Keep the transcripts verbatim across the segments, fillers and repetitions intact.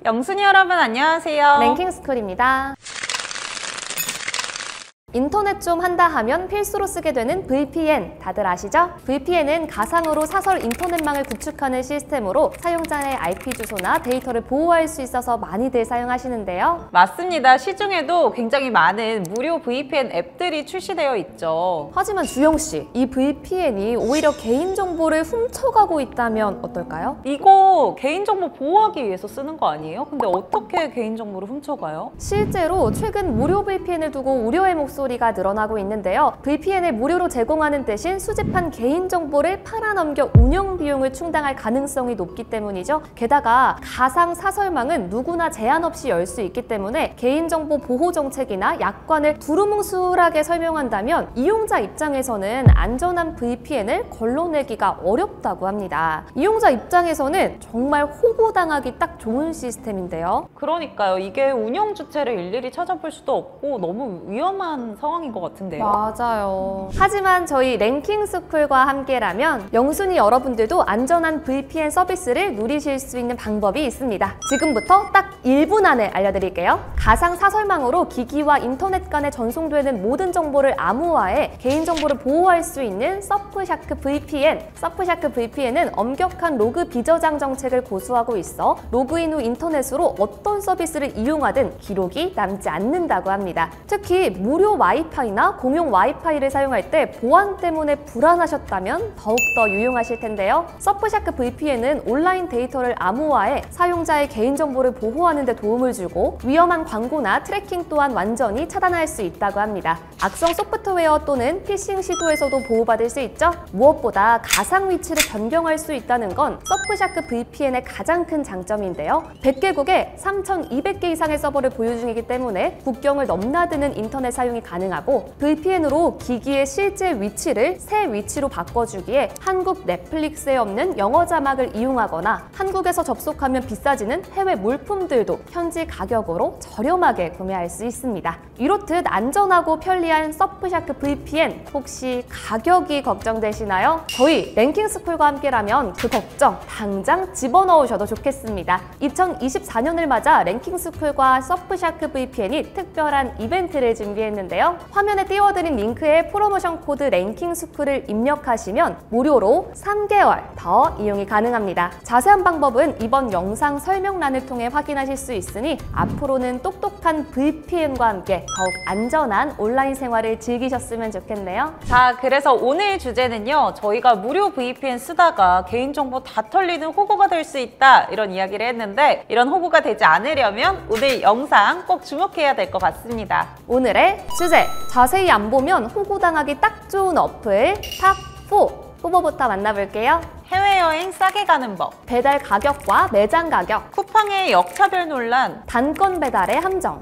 영순이 여러분 안녕하세요. 랭킹스쿨입니다. 인터넷 좀 한다 하면 필수로 쓰게 되는 브이피엔 다들 아시죠? 브이피엔은 가상으로 사설 인터넷망을 구축하는 시스템으로 사용자의 아이피 주소나 데이터를 보호할 수 있어서 많이들 사용하시는데요. 맞습니다. 시중에도 굉장히 많은 무료 브이피엔 앱들이 출시되어 있죠. 하지만 주영씨, 이 브이피엔이 오히려 개인정보를 훔쳐가고 있다면 어떨까요? 이거 개인정보 보호하기 위해서 쓰는 거 아니에요? 근데 어떻게 개인정보를 훔쳐가요? 실제로 최근 무료 브이피엔을 두고 우려의 목소리 가 늘어나고 있는데요. 브이피엔을 무료로 제공하는 대신 수집한 개인정보를 팔아넘겨 운영 비용을 충당할 가능성이 높기 때문이죠. 게다가 가상 사설망은 누구나 제한 없이 열 수 있기 때문에 개인정보 보호 정책이나 약관을 두루뭉술하게 설명한다면 이용자 입장에서는 안전한 브이피엔을 걸러내기가 어렵다고 합니다. 이용자 입장에서는 정말 호구당하기 딱 좋은 시스템인데요. 그러니까요. 이게 운영 주체를 일일이 찾아볼 수도 없고 너무 위험한 상황인 것 같은데요. 맞아요. 하지만 저희 랭킹스쿨과 함께라면 영순이 여러분들도 안전한 브이피엔 서비스를 누리실 수 있는 방법이 있습니다. 지금부터 딱 일 분 안에 알려드릴게요. 가상 사설망으로 기기와 인터넷 간에 전송되는 모든 정보를 암호화해 개인정보를 보호할 수 있는 서프샤크 브이피엔. 서프샤크 브이피엔은 엄격한 로그 비저장 정책을 고수하고 있어 로그인 후 인터넷으로 어떤 서비스를 이용하든 기록이 남지 않는다고 합니다. 특히 무료 와이파이나 공용 와이파이를 사용할 때 보안 때문에 불안하셨다면 더욱더 유용하실 텐데요. 서프샤크 브이피엔은 온라인 데이터를 암호화해 사용자의 개인정보를 보호하는 데 도움을 주고 위험한 광고나 트래킹 또한 완전히 차단할 수 있다고 합니다. 악성 소프트웨어 또는 피싱 시도에서도 보호받을 수 있죠. 무엇보다 가상 위치를 변경할 수 있다는 건 서프샤크 브이피엔의 가장 큰 장점인데요. 백 개국에 삼천이백 개 이상의 서버를 보유 중이기 때문에 국경을 넘나드는 인터넷 사용이 가능하고 브이피엔으로 기기의 실제 위치를 새 위치로 바꿔주기에 한국 넷플릭스에 없는 영어 자막을 이용하거나 한국에서 접속하면 비싸지는 해외 물품들도 현지 가격으로 저렴하게 구매할 수 있습니다. 이렇듯 안전하고 편리한 서프샤크 브이피엔, 혹시 가격이 걱정되시나요? 저희 랭킹스쿨과 함께라면 그 걱정 당장 집어넣으셔도 좋겠습니다. 이천이십사 년을 맞아 랭킹스쿨과 서프샤크 브이피엔이 특별한 이벤트를 준비했는데요. 화면에 띄워드린 링크에 프로모션 코드 랭킹스쿨을 입력하시면 무료로 삼 개월 더 이용이 가능합니다. 자세한 방법은 이번 영상 설명란을 통해 확인하실 수 있으니 앞으로는 똑똑한 브이피엔과 함께 더욱 안전한 온라인 생활을 즐기셨으면 좋겠네요. 자, 그래서 오늘 주제는요. 저희가 무료 브이피엔 쓰다가 개인정보 다 털리는 호구가 될 수 있다 이런 이야기를 했는데 이런 호구가 되지 않으려면 오늘 영상 꼭 주목해야 될 것 같습니다. 오늘의 주제! 자세히 안 보면 호구당하기 딱 좋은 어플 탑 사 후보부터 만나볼게요. 해외여행 싸게 가는 법, 배달 가격과 매장 가격, 쿠팡의 역차별 논란, 단건 배달의 함정.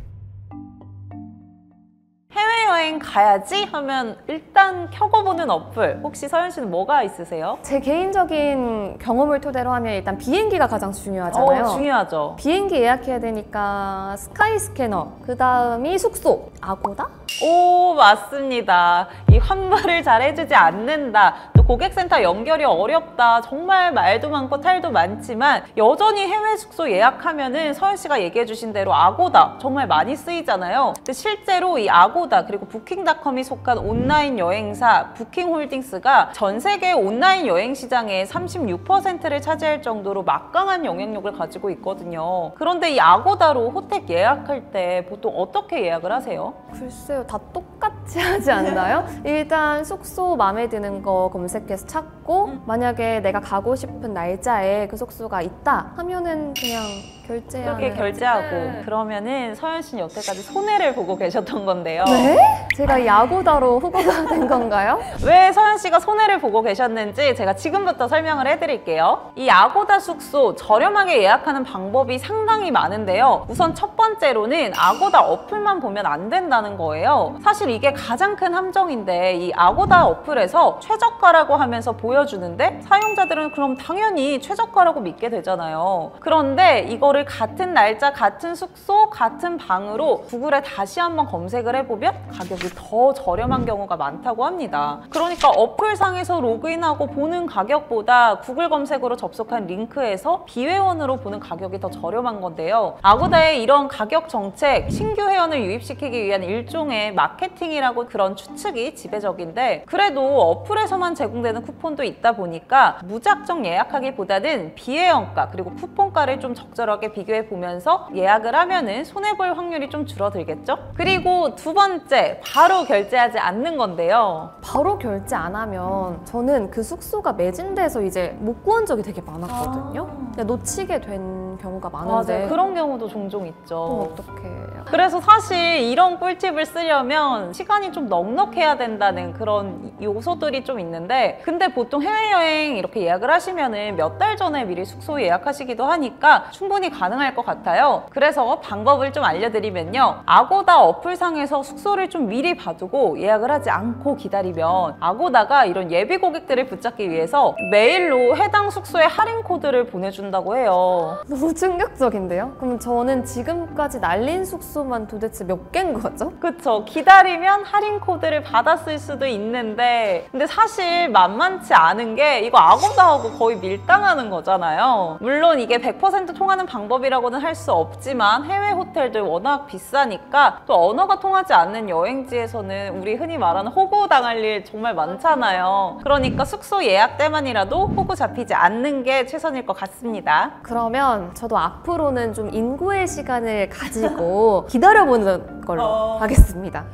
해외여행 가야지 하면 일단 켜고 보는 어플, 혹시 서연 씨는 뭐가 있으세요? 제 개인적인 경험을 토대로 하면 일단 비행기가 가장 중요하잖아요. 어, 중요하죠. 비행기 예약해야 되니까 스카이스캐너, 그 다음이 숙소, 아고다? 오, 맞습니다. 이 환불을 잘 해주지 않는다, 또 고객센터 연결이 어렵다, 정말 말도 많고 탈도 많지만 여전히 해외 숙소 예약하면은 서연 씨가 얘기해 주신 대로 아고다 정말 많이 쓰이잖아요. 근데 실제로 이 아고다 그리고 부킹닷컴이 속한 온라인 여행사 부킹홀딩스가 전 세계 온라인 여행 시장의 삼십육 퍼센트를 차지할 정도로 막강한 영향력을 가지고 있거든요. 그런데 이 아고다로 호텔 예약할 때 보통 어떻게 예약을 하세요? 글쎄요, 다 똑같이 하지 않나요? 일단 숙소 마음에 드는 거 검색해서 찾고 음. 만약에 내가 가고 싶은 날짜에 그 숙소가 있다 하면은 그냥 결제하는 그렇게 결제하고 네. 그러면은 서연 씨는 여태까지 손해를 보고 계셨던 건데요. 네? 제가 이 아고다로 후보가 된 건가요? 왜 서연 씨가 손해를 보고 계셨는지 제가 지금부터 설명을 해드릴게요. 이 아고다 숙소 저렴하게 예약하는 방법이 상당히 많은데요. 우선 첫 번째로는 아고다 어플만 보면 안 된다는 거예요. 사실 이게 가장 큰 함정인데 이 아고다 어플에서 최저가라고 하면서 보여 보여주는데 사용자들은 그럼 당연히 최저가라고 믿게 되잖아요. 그런데 이거를 같은 날짜, 같은 숙소, 같은 방으로 구글에 다시 한번 검색을 해보면 가격이 더 저렴한 경우가 많다고 합니다. 그러니까 어플상에서 로그인하고 보는 가격보다 구글 검색으로 접속한 링크에서 비회원으로 보는 가격이 더 저렴한 건데요. 아고다의 이런 가격 정책, 신규 회원을 유입시키기 위한 일종의 마케팅이라고 그런 추측이 지배적인데, 그래도 어플에서만 제공되는 쿠폰도 있다 보니까 무작정 예약하기보다는 비회원가 그리고 쿠폰가를 좀 적절하게 비교해 보면서 예약을 하면은 손해볼 확률이 좀 줄어들겠죠? 그리고 두 번째, 바로 결제하지 않는 건데요. 바로 결제 안 하면 저는 그 숙소가 매진돼서 이제 못 구한 적이 되게 많았거든요. 아. 그냥 놓치게 된 경우가 많은데 맞아요. 그런 경우도 종종 있죠. 그럼 어떡해요? 그래서 사실 이런 꿀팁을 쓰려면 시간이 좀 넉넉해야 된다는 그런 요소들이 좀 있는데, 근데 보통 해외여행 이렇게 예약을 하시면은 몇 달 전에 미리 숙소 예약하시기도 하니까 충분히 가능할 것 같아요. 그래서 방법을 좀 알려드리면요. 아고다 어플상에서 숙소를 좀 미리 봐두고 예약을 하지 않고 기다리면 아고다가 이런 예비 고객들을 붙잡기 위해서 메일로 해당 숙소의 할인 코드를 보내준다고 해요. 너무 충격적인데요? 그럼 저는 지금까지 날린 숙소만 도대체 몇 개인 거죠? 그쵸. 기다리면 할인 코드를 받았을 수도 있는데, 근데 사실 만만치 않은 게 이거 아고다하고 거의 밀당하는 거잖아요. 물론 이게 백 퍼센트 통하는 방법이라고는 할 수 없지만 해외 호텔들 워낙 비싸니까 또 언어가 통하지 않는 여행지에서는 우리 흔히 말하는 호구 당할 일 정말 많잖아요. 그러니까 숙소 예약 때만이라도 호구 잡히지 않는 게 최선일 것 같습니다. 그러면 저도 앞으로는 좀 인고의 시간을 가지고 기다려보는 걸로 어... 하겠습니다.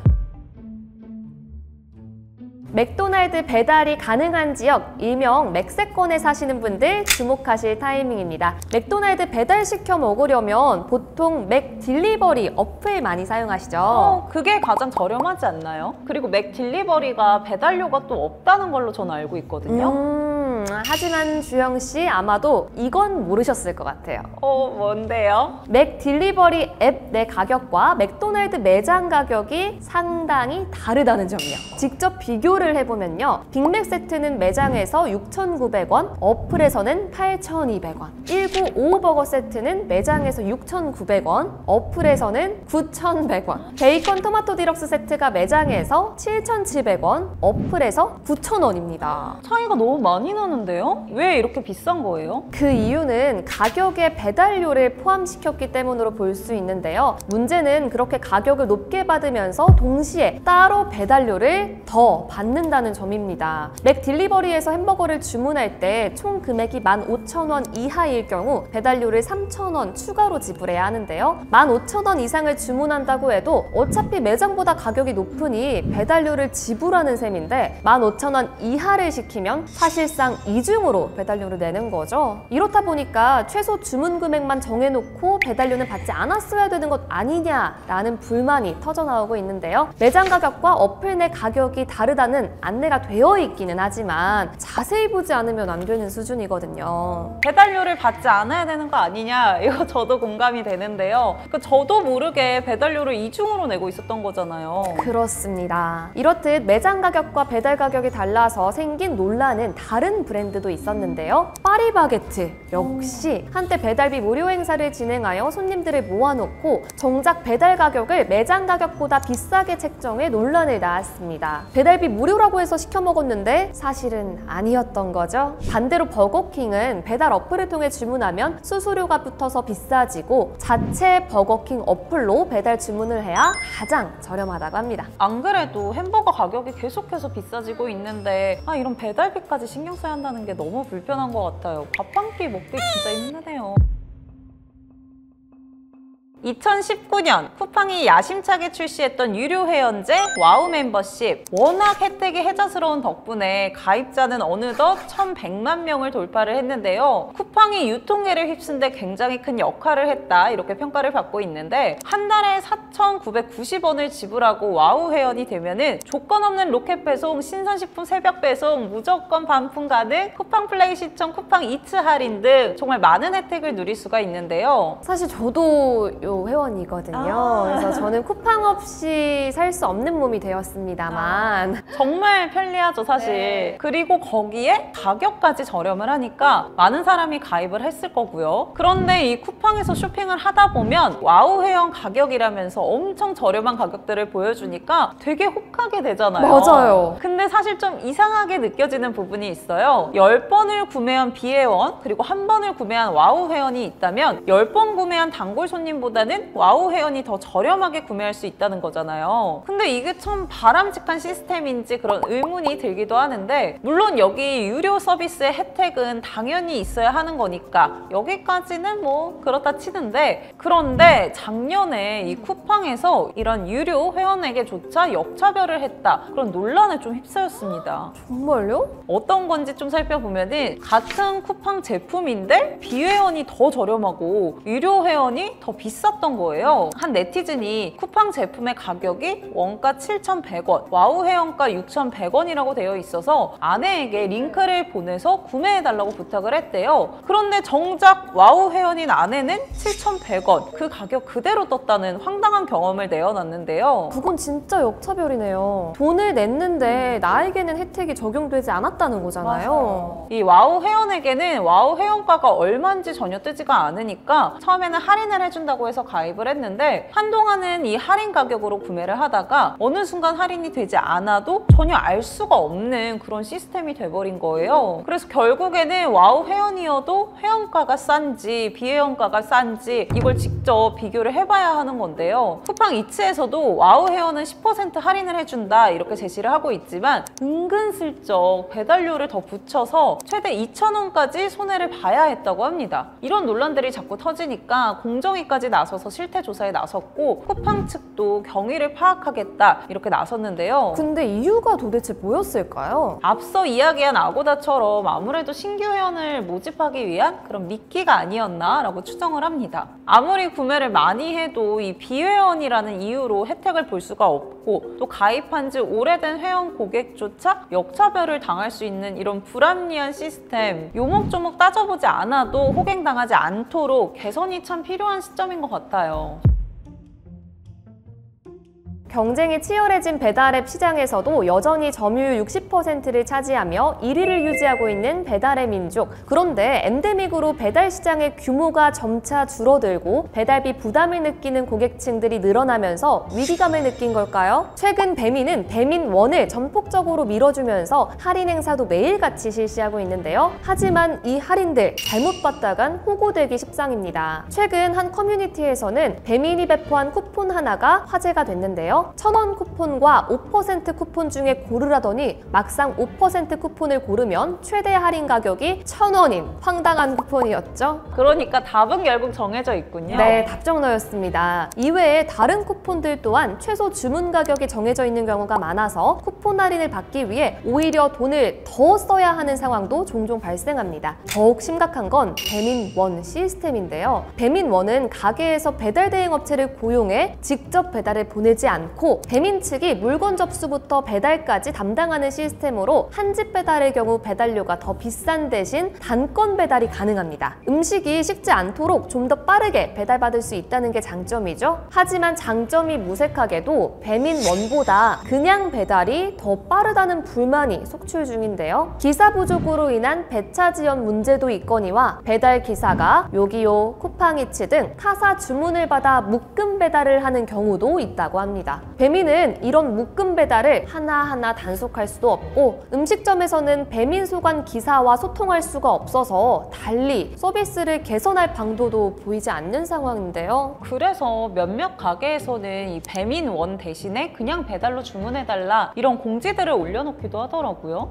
맥도날드 배달이 가능한 지역, 일명 맥세권에 사시는 분들 주목하실 타이밍입니다. 맥도날드 배달시켜 먹으려면 보통 맥딜리버리 어플 많이 사용하시죠? 어, 그게 가장 저렴하지 않나요? 그리고 맥딜리버리가 배달료가 또 없다는 걸로 저는 알고 있거든요. 음, 하지만 주영씨 아마도 이건 모르셨을 것 같아요. 어, 뭔데요? 맥딜리버리 앱 내 가격과 맥도날드 매장 가격이 상당히 다르다는 점이요. 직접 비교를 해보면요. 빅맥 세트는 매장에서 육천구백 원, 어플에서는 팔천이백 원. 천구백오십오 버거 세트는 매장에서 육천구백 원, 어플에서는 구천백 원. 베이컨 토마토 디럭스 세트가 매장에서 칠천칠백 원, 어플에서 구천 원입니다. 차이가 너무 많이 나는데요? 왜 이렇게 비싼 거예요? 그 이유는 가격에 배달료를 포함시켰기 때문으로 볼 수 있는데요. 문제는 그렇게 가격을 높게 받으면서 동시에 따로 배달료를 더 받는다는 점입니다. 맥딜리버리에서 햄버거를 주문할 때 총 금액이 만 오천 원 이하일 경우 배달료를 삼천 원 추가로 지불해야 하는데요. 만 오천 원 이상을 주문한다고 해도 어차피 매장보다 가격이 높으니 배달료를 지불하는 셈인데 만 오천 원 이하를 시키면 사실상 이중으로 배달료를 내는 거죠. 이렇다 보니까 최소 주문 금액만 정해놓고 배달료는 받지 않았어야 되는 것 아니냐라는 불만이 터져나오고 있는데요. 매장 가격과 어플 내 가격이 다르다는 안내가 되어 있기는 하지만 자세히 보지 않으면 안 되는 수준이거든요. 배달료를 받지 않아야 되는 거 아니냐, 이거 저도 공감이 되는데요. 그 저도 모르게 배달료를 이중으로 내고 있었던 거잖아요. 그렇습니다. 이렇듯 매장 가격과 배달 가격이 달라서 생긴 논란은 다른 브랜드도 있었는데요. 파리바게트 역시 한때 배달비 무료 행사를 진행하여 손님들을 모아놓고 정작 배달 가격을 매장 가격보다 비싸게 책정해 논란을 낳았습니다. 배달비 무료라고 해서 시켜 먹었는데 사실은 아니었던 거죠. 반대로 버거킹은 배달 어플을 통해 주문하면 수수료가 붙어서 비싸지고 자체 버거킹 어플로 배달 주문을 해야 가장 저렴하다고 합니다. 안 그래도 햄버거 가격이 계속해서 비싸지고 있는데 아 이런 배달비까지 신경 써야 한다는 게 너무 불편한 것 같아요. 밥 한 끼 먹기 진짜 힘드네요. 이천십구 년 쿠팡이 야심차게 출시했던 유료 회원제 와우 멤버십. 워낙 혜택이 혜자스러운 덕분에 가입자는 어느덧 천백만 명을 돌파를 했는데요. 쿠팡이 유통계를 휩쓴 데 굉장히 큰 역할을 했다, 이렇게 평가를 받고 있는데 한 달에 사천구백구십 원을 지불하고 와우 회원이 되면은 조건 없는 로켓 배송, 신선식품 새벽 배송, 무조건 반품 가능, 쿠팡 플레이 시청, 쿠팡 이츠 할인 등 정말 많은 혜택을 누릴 수가 있는데요. 사실 저도 요 유료 회원이거든요. 아. 그래서 저는 쿠팡 없이 살 수 없는 몸이 되었습니다만 아, 정말 편리하죠, 사실. 네. 그리고 거기에 가격까지 저렴을 하니까 많은 사람이 가입을 했을 거고요. 그런데 이 쿠팡에서 쇼핑을 하다 보면 와우 회원 가격이라면서 엄청 저렴한 가격들을 보여주니까 되게 혹하게 되잖아요. 맞아요. 근데 사실 좀 이상하게 느껴지는 부분이 있어요. 열 번을 구매한 비회원 그리고 한 번을 구매한 와우 회원이 있다면 열 번 구매한 단골 손님보다는 와우 회원이 더 저렴하게 구매할 수 있다는 거잖아요. 근데 이게 참 바람직한 시스템인지 그런 의문이 들기도 하는데, 물론 여기 유료 서비스의 혜택은 당연히 있어야 하는 거니까 여기까지는 뭐 그렇다 치는데, 그런데 작년에 이 쿠팡에서 이런 유료 회원에게조차 역차별을 했다, 그런 논란에 좀 휩싸였습니다. 정말요? 어떤 건지 좀 살펴보면은 같은 쿠팡 제품인데 비회원이 더 저렴하고 유료 회원이 더 비쌌던 거예요. 한 네티즌이 쿠팡 제품의 가격이 원가 칠천백 원, 와우 회원가 육천백 원이라고 되어 있어서 아내에게 링크를 보내서 구매해달라고 부탁을 했대요. 그런데 정작 와우 회원인 아내는 칠천백 원, 그 가격 그대로 떴다는 황당한 경험을 내어놨는데요. 그건 진짜 역차별이네요. 돈을 냈는데 나에게는 혜택이 적용되지 않았다는 거잖아요. 맞아요. 이 와우 회원에게는 와우 회원가가 얼마인지 전혀 뜨지가 않으니까 처음에는 할인을 해준다고 해서 가입을 했는데, 한동안은 이 할인 가격으로 구매를 하다가 어느 순간 할인이 되지 않아도 전혀 알 수가 없는 그런 시스템이 돼버린 거예요. 그래서 결국에는 와우 회원이어도 회원가가 싼지 비회원가가 싼지 이걸 직접 비교를 해봐야 하는 건데요. 쿠팡 이츠에서도 와우 회원은 십 퍼센트 할인을 해준다 이렇게 제시를 하고 있지만 은근슬쩍 배달료를 더 붙여서 최대 이천 원까지 손해를 봐야 했다고 합니다. 이런 논란들이 자꾸 터지니까 공정위까지 나서서 실태 조사에 나섰고, 쿠팡 측도 경위를 파악하겠다 이렇게 나섰는데요. 근데 이유가 도대체 뭐였을까요? 앞서 이야기한 아고다처럼 아무래도 신규 회원을 모집하기 위한 그런 미끼가 아니었나 라고 추정을 합니다. 아무리 구매를 많이 해도 이 비회원이라는 이유로 혜택을 볼 수가 없고, 또 가입한 지 오래된 회원 고객조차 역차별을 당할 수 있는 이런 불합리한 시스템, 요목조목 따져보지 않아도 호갱당하지 않도록 개선이 참 필요한 시점인 것 같아요. 경쟁이 치열해진 배달앱 시장에서도 여전히 점유율 육십 퍼센트를 차지하며 일 위를 유지하고 있는 배달의 민족. 그런데 엔데믹으로 배달 시장의 규모가 점차 줄어들고 배달비 부담을 느끼는 고객층들이 늘어나면서 위기감을 느낀 걸까요? 최근 배민은 배민원을 전폭적으로 밀어주면서 할인 행사도 매일같이 실시하고 있는데요. 하지만 이 할인들 잘못 봤다간 호구되기 십상입니다. 최근 한 커뮤니티에서는 배민이 배포한 쿠폰 하나가 화제가 됐는데요. 천 원 쿠폰과 오 퍼센트 쿠폰 중에 고르라더니 막상 오 퍼센트 쿠폰을 고르면 최대 할인 가격이 천 원인 황당한 쿠폰이었죠. 그러니까 답은 결국 정해져 있군요. 네, 답정너였습니다. 이외에 다른 쿠폰들 또한 최소 주문 가격이 정해져 있는 경우가 많아서 쿠폰 할인을 받기 위해 오히려 돈을 더 써야 하는 상황도 종종 발생합니다. 더욱 심각한 건 배민원 시스템인데요. 배민원은 가게에서 배달 대행 업체를 고용해 직접 배달을 보내지 않고 배민 측이 물건 접수부터 배달까지 담당하는 시스템으로 한 집 배달의 경우 배달료가 더 비싼 대신 단건 배달이 가능합니다. 음식이 식지 않도록 좀 더 빠르게 배달받을 수 있다는 게 장점이죠. 하지만 장점이 무색하게도 배민원보다 그냥 배달이 더 빠르다는 불만이 속출 중인데요. 기사 부족으로 인한 배차 지연 문제도 있거니와 배달 기사가 요기요, 쿠팡이츠 등 타사 주문을 받아 묶음 배달을 하는 경우도 있다고 합니다. 배민은 이런 묶음 배달을 하나하나 단속할 수도 없고, 음식점에서는 배민 소관 기사와 소통할 수가 없어서 달리 서비스를 개선할 방도도 보이지 않는 상황인데요. 그래서 몇몇 가게에서는 이 배민원 대신에 그냥 배달로 주문해달라 이런 공지들을 올려놓기도 하더라고요.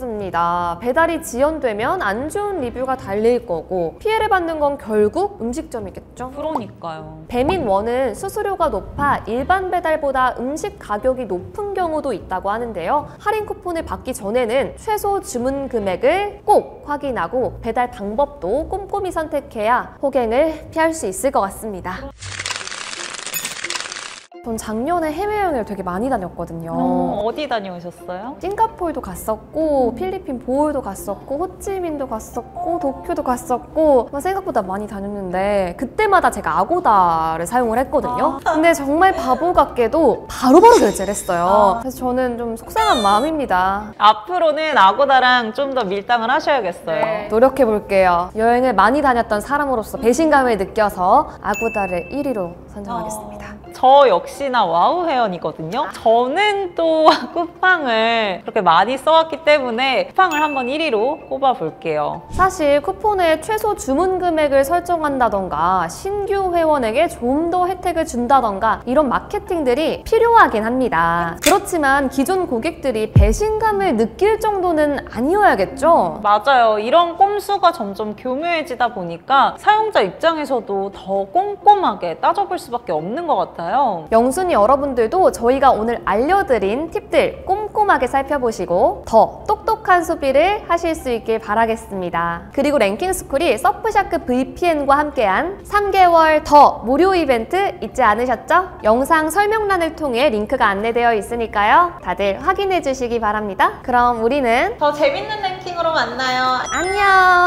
그렇습니다. 배달이 지연되면 안 좋은 리뷰가 달릴 거고 피해를 받는 건 결국 음식점이겠죠. 그러니까요. 배민원은 수수료가 높아 일반 배달보다 음식 가격이 높은 경우도 있다고 하는데요. 할인 쿠폰을 받기 전에는 최소 주문 금액을 꼭 확인하고 배달 방법도 꼼꼼히 선택해야 호갱을 피할 수 있을 것 같습니다. 전 작년에 해외여행을 되게 많이 다녔거든요. 어, 어디 다녀오셨어요? 싱가포르도 갔었고 필리핀 보홀도 갔었고 호치민도 갔었고 도쿄도 갔었고 생각보다 많이 다녔는데 그때마다 제가 아고다를 사용을 했거든요. 아. 근데 정말 바보 같게도 바로바로 결제를 했어요. 그래서 저는 좀 속상한 마음입니다. 앞으로는 아고다랑 좀 더 밀당을 하셔야겠어요. 네. 노력해볼게요. 여행을 많이 다녔던 사람으로서 배신감을 느껴서 아고다를 일 위로 선정하겠습니다. 어, 저 역시나 와우 회원이거든요. 저는 또 쿠팡을 그렇게 많이 써왔기 때문에 쿠팡을 한번 일 위로 꼽아볼게요. 사실 쿠폰의 최소 주문 금액을 설정한다던가 신규 회원에게 좀 더 혜택을 준다던가 이런 마케팅들이 필요하긴 합니다. 그렇지만 기존 고객들이 배신감을 느낄 정도는 아니어야겠죠? 맞아요. 이런 꼼수가 점점 교묘해지다 보니까 사용자 입장에서도 더 꼼꼼하게 따져볼 수밖에 없는 것 같아요. 영순이 여러분들도 저희가 오늘 알려드린 팁들 꼼꼼하게 살펴보시고 더 똑똑한 소비를 하실 수 있길 바라겠습니다. 그리고 랭킹스쿨이 서프샤크 브이피엔과 함께한 삼 개월 더 무료 이벤트 잊지 않으셨죠? 영상 설명란을 통해 링크가 안내되어 있으니까요. 다들 확인해 주시기 바랍니다. 그럼 우리는 더 재밌는 랭킹으로 만나요. 안녕!